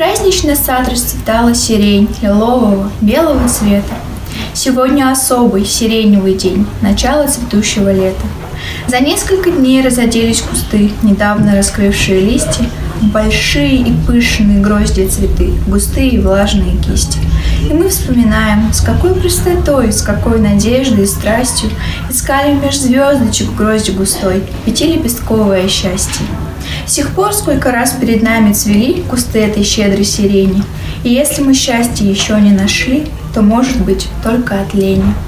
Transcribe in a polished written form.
Празднично сад расцветала сирень лилового, белого цвета. Сегодня особый сиреневый день, начало цветущего лета. За несколько дней разоделись кусты, недавно раскрывшие листья, большие и пышные гроздья цветы, густые и влажные кисти. И мы вспоминаем, с какой простотой, с какой надеждой и страстью искали меж звездочек гроздь густой, пятилепестковое счастье. С тех пор, сколько раз перед нами цвели кусты этой щедрой сирени, и если мы счастье еще не нашли, то, может быть, только от лени.